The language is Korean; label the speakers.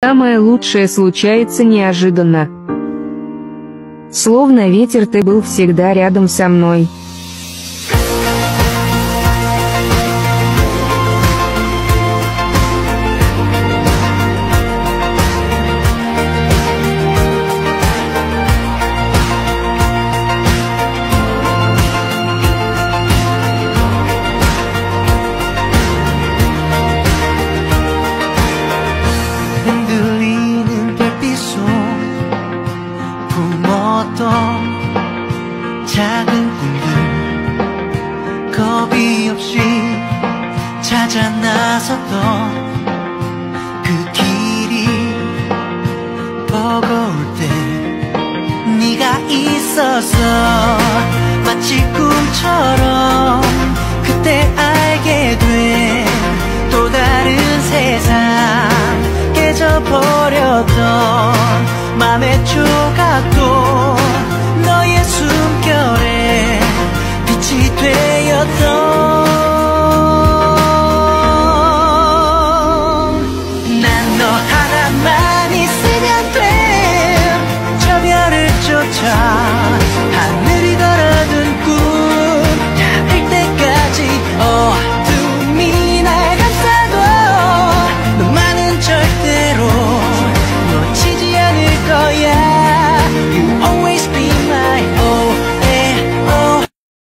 Speaker 1: Самое лучшее случается неожиданно. Словно ветер, ты был всегда рядом со мной.
Speaker 2: 작은 꿈들 겁이 없이 찾아 나섰던 그 길이 버거울 때 네가 있어서 마치 꿈처럼 그때 알게 된 또 다른 세상 깨져버렸던 맘의 초